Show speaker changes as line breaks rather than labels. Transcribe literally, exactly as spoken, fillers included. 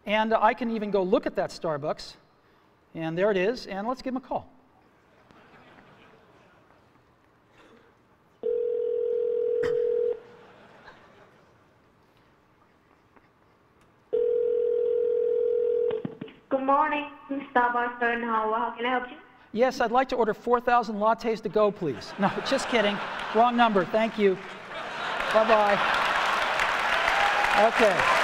And uh, I can even go look at that Starbucks. And there it is. And let's give him a call.
Good morning, Starbucks in Howard. How can I help you?
Yes, I'd like to order four thousand lattes to go, please. No, just kidding. Wrong number. Thank you. Bye-bye. Okay.